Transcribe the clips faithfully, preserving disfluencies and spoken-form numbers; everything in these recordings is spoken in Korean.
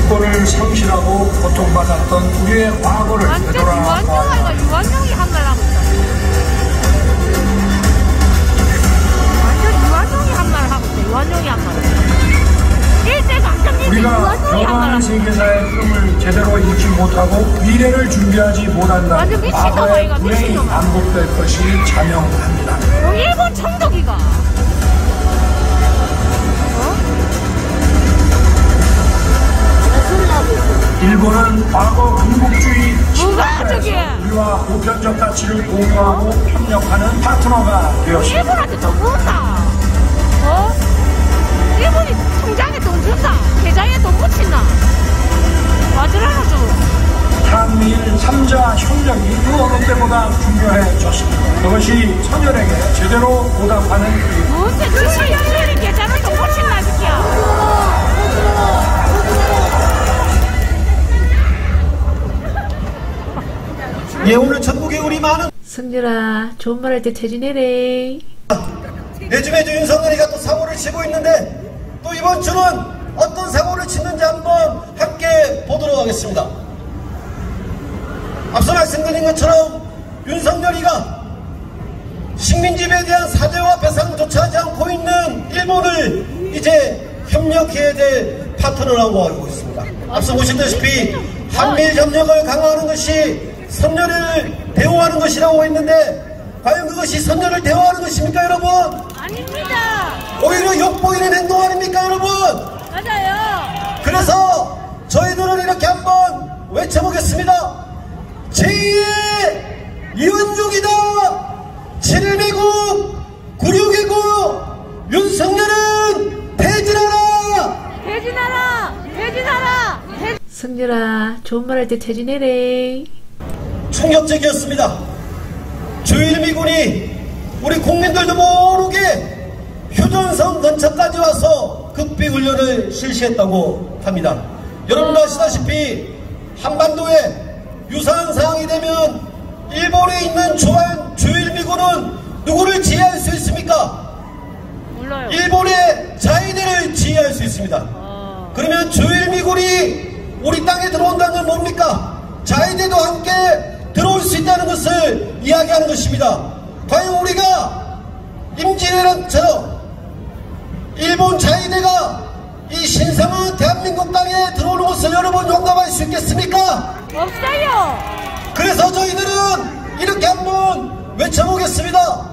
주권을 상실하고 고통받았던 우리의 과거를 완전 되돌아보아 유한영아이가 유한영이 한 말 하고 있다. 완전 유한영이 한 말 하고 있다. 유한영이 한 말. 일제가 완전 우리가 유한영이 한 말 변화하는 하고 있다. 세계사의 흐름을 제대로 읽지 못하고 미래를 준비하지 못한다. 완전 미친놈아, 과거의 이거 불행이 미친놈아. 반복될 것이 자명합니다. 어, 일본 청독이가. 일본은 과거 군국주의 뭐가 저게? 우리와 보편적 가치를 공유하고 협력하는 파트너가 되었습니다. 일본한테 돈 부었다. 어? 일본이 통장에 돈 준다. 계좌에 돈 붙인다. 와주라나 좀. 한미일 삼자 협력이 그 어느 때보다 중요해졌습니다. 그것이 선열에게 제대로 보답하는 일입니다. 뭔데 진짜 일본이 계좌에 돈 붙인다 새끼야. 예, 오늘 전국에 우리 많은 승렬아, 좋은 말 할 때 퇴진해래. 요즘에 윤석열이가 또 사고를 치고 있는데 또 이번 주는 어떤 사고를 치는지 한번 함께 보도록 하겠습니다. 앞서 말씀드린 것처럼 윤석열이가 식민지배에 대한 사죄와 배상조차 하지 않고 있는 일본을 이제 협력해야 될 파트너라고 알고 있습니다. 앞서 보시다시피 한미일 협력을 강화하는 것이 선열을 대우하는 것이라고 했는데 과연 그것이 선열을 대우하는 것입니까, 여러분? 아닙니다. 오히려 욕보이는 행동 아닙니까, 여러분? 맞아요. 그래서 저희들은 이렇게 한번 외쳐보겠습니다. 제이의 이원육이다. 칠 개국 구류 개국 윤석열은 퇴진하라. 퇴진하라. 퇴진하라. 퇴... 승렬아, 좋은 말 할 때 퇴진해래. 충격적이었습니다. 주일미군이 우리 국민들도 모르게 휴전선 근처까지 와서 극비훈련을 실시했다고 합니다. 여러분도 아시다시피 한반도에 유사한 상황이 되면 일본에 있는 주한 주일미군은 누구를 지휘할 수 있습니까? 몰라요. 일본의 자위대를 지휘할 수 있습니다. 어... 그러면 주일미군이 우리 땅에 들어온다는 건 뭡니까? 자위대도 함께 들어올 수 있다는 것을 이야기하는 것입니다. 과연 우리가 임진왜란처럼 일본 자위대가 이 신성한 대한민국 땅에 들어오는 것을 여러분 용납할 수 있겠습니까? 없어요. 그래서 저희들은 이렇게 한번 외쳐보겠습니다.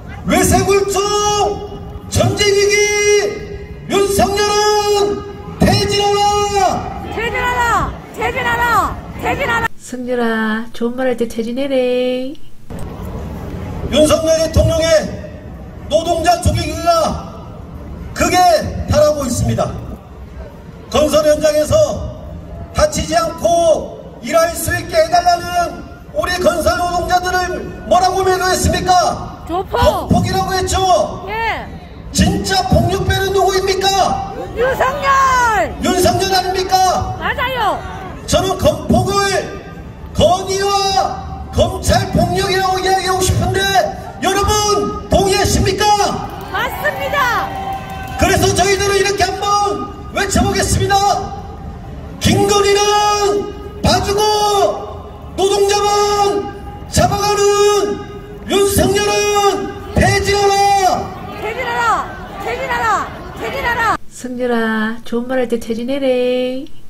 외세굴종 전쟁위기 윤석열은 퇴진하라. 퇴진하라. 퇴진하라. 퇴진하라. 승렬아, 좋은 말 할 때 퇴진해래. 윤석열 대통령의 노동자 죽이기가 극에 달하고 있습니다. 건설 현장에서 다치지 않고 일할 수 있게 해달라는 우리 건설 노동자들을 뭐라고 매도했습니까? 조폭. 폭이라고 했죠. 예. 진짜 폭력배는 누구입니까? 윤석열. 윤석열 아닙니까? 맞아요. 저는 건폭을 건의와 검찰 폭력이라고 이야기하고 싶은데 여러분 동의하십니까? 맞습니다. 그래서 저희들은 이렇게 한번 외쳐보겠습니다. 김건희는 봐주고 노동자만 잡아가는 윤석열은 퇴진하라. 퇴진하라. 퇴진하라. 퇴진하라. 승렬아, 좋은 말 할 때 퇴진해래.